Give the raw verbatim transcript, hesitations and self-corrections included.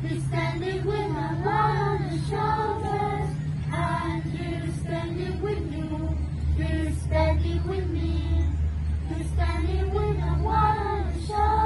You're standing with my one on the shoulders, and you're standing with me. You're standing with me. You're standing with my one on the shoulders.